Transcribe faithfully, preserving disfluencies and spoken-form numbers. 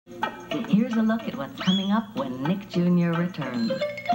Here's a look at what's coming up when Nick Junior returns.